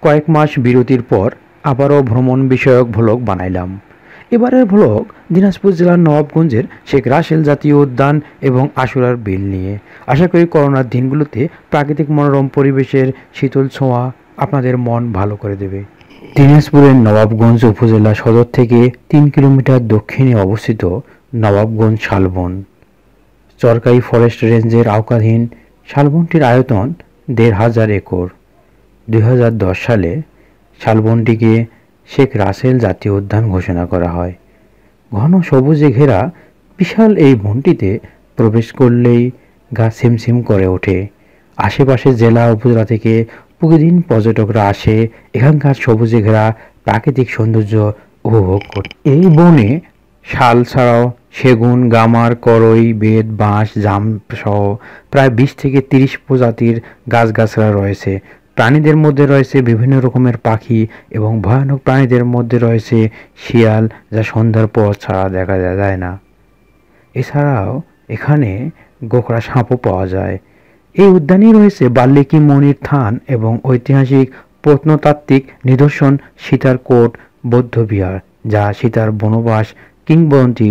কয়েক মাস বিরতির পর আবারও ভ্রমণ বিষয়ক ভ্লগ বানাইলাম। এবারের ভ্লগ দিনাজপুর জেলার নবাবগঞ্জের শেখ রাসেল জাতীয় উদ্যান এবং আশুরার বিল নিয়ে। আশা করি করোনার দিনগুলোতে প্রাকৃতিক মনোরম পরিবেশের শীতল ছোঁয়া আপনাদের মন ভালো করে দেবে। দিনাজপুরের নবাবগঞ্জ উপজেলা সদর থেকে 3 কিলোমিটার দক্ষিণে অবস্থিত নবাবগঞ্জ শালবন চরকাই ফরেস্ট রেঞ্জের আওতাধীন। শালবনটির আয়তন 1,500 একর। 2010 সালে শালবনটিকে শেখ রাসেল জাতীয় উদ্যান ঘোষণা করা হয়। ঘন সবুজে ঘেরা বিশাল এই বনটিতে প্রবেশ করলেই গা ছিমছিম করে ওঠে। আশেপাশের জেলা উপজেলা থেকে প্রতিদিন পর্যটকরা আসে এখানকার সবুজে ঘেরা প্রাকৃতিক সৌন্দর্য উপভোগ করতে। এই বনে শাল ছাড়াও সেগুন, গামার, করই, বেত, বাঁশ, জাম সহ প্রায় 20 থেকে 30 প্রজাতির গাছগাছরা রয়েছে। প্রাণীদের মধ্যে রয়েছে বিভিন্ন রকমের পাখি এবং ভয়ানক প্রাণীদের মধ্যে রয়েছে শিয়াল, যা সন্ধ্যার পর ছাড়া দেখা যায় না। এছাড়াও এখানে গোখরা সাপও পাওয়া যায়। এই উদ্যানেই রয়েছে বাল্মীকি মনির থান এবং ঐতিহাসিক প্রত্নতাত্ত্বিক নিদর্শন সীতার কোট বৌদ্ধবিহার, যা সীতার বনবাস কিংবদন্তি।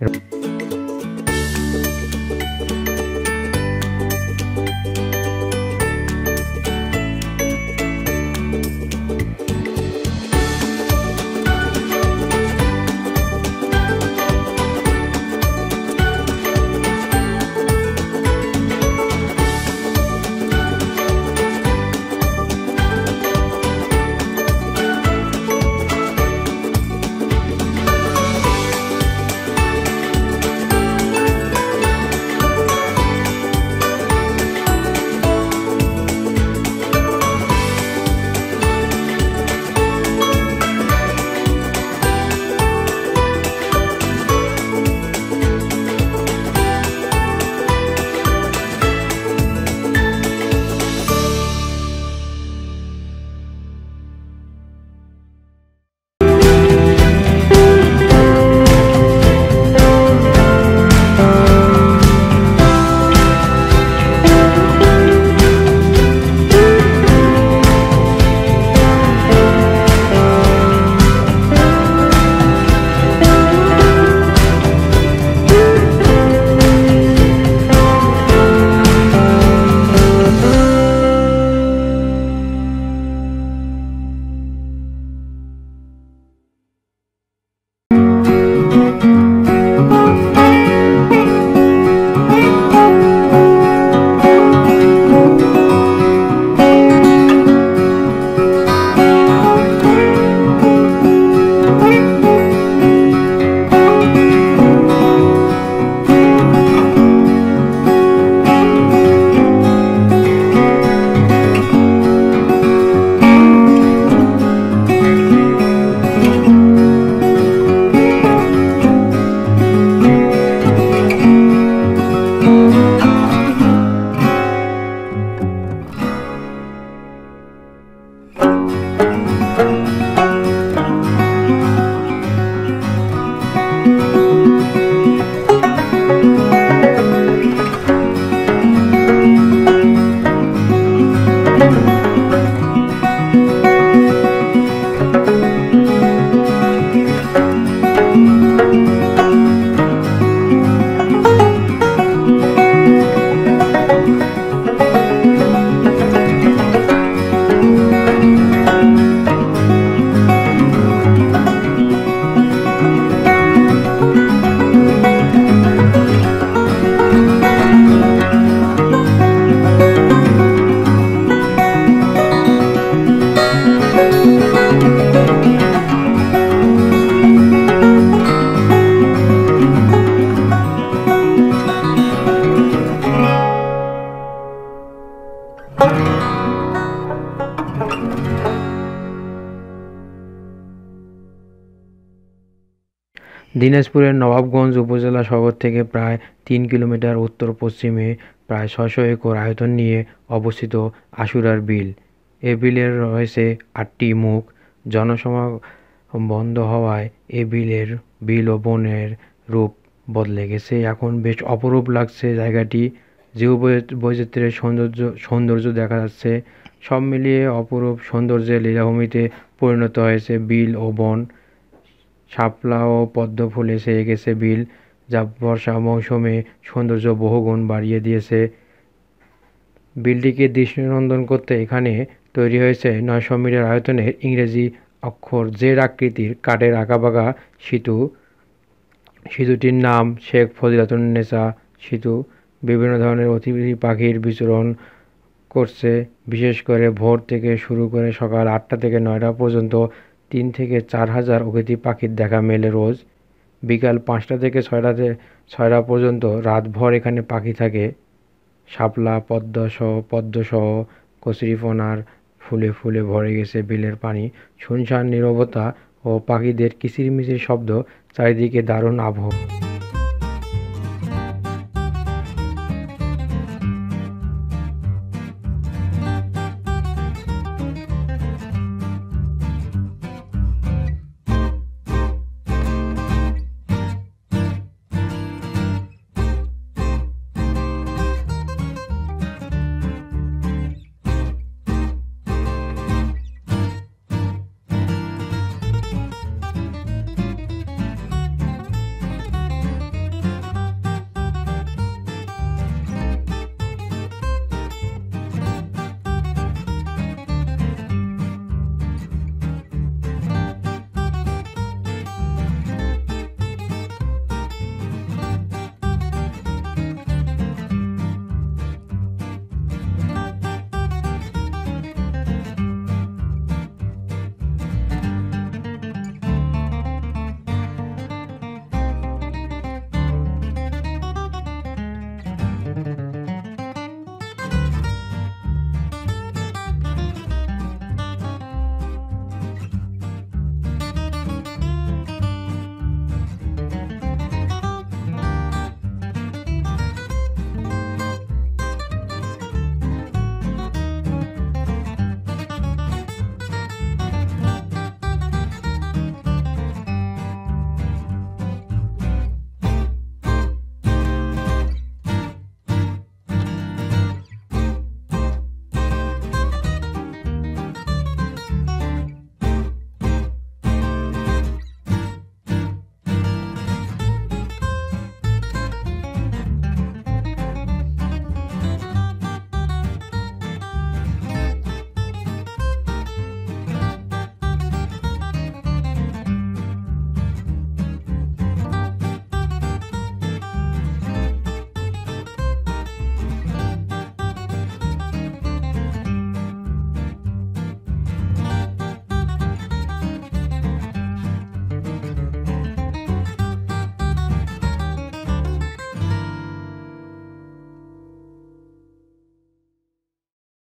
দিনাজপুরের নবাবগঞ্জ উপজেলা শহর থেকে প্রায় 3 কিলোমিটার উত্তর পশ্চিমে প্রায় 600 একর আয়তন নিয়ে অবস্থিত আশুরার বিল। এ বিলের রয়েছে 8টি মুখ। জনসমাগম বন্ধ হওয়ায় এ বিল ও বনের রূপ বদলে গেছে। এখন বেশ অপরূপ লাগছে জায়গাটি। জীববৈচিত্র্যের সৌন্দর্য দেখা যাচ্ছে। সব মিলিয়ে অপরূপ সৌন্দর্যের লীলাভূমিতে পরিণত হয়েছে বিল ও বন। শাপলা ও পদ্ম ফুলে ছেয়ে গেছে বিল, যা বর্ষা মৌসুমে সৌন্দর্য বহুগুণ বাড়িয়ে দিয়েছে। বিলটিকে দৃষ্টিনন্দন করতে এখানে তৈরি হয়েছে 900 মিটার আয়তনের ইংরেজি অক্ষর জেড আকৃতির কাঠের আঁকাবাঁকা সেতু। সেতুটির নাম শেখ ফজিলাতুন্নেছা সেতু। বিভিন্ন ধরনের অতিথি পাখির বিচরণ করছে, বিশেষ করে ভোর থেকে শুরু করে সকাল 8টা থেকে 9টা পর্যন্ত 3 থেকে 4 হাজার অতিথি পাখির দেখা মেলে রোজ। বিকাল 5টা থেকে 6টা পর্যন্ত রাতভর এখানে পাখি থাকে। শাপলা পদ্মসহ কচুরিপানার ফুলে ফুলে ভরে গেছে বিলের পানি। শুনশান নীরবতা ও পাখিদের কিচিরমিচির শব্দ, চারিদিকে দারুণ আবহ।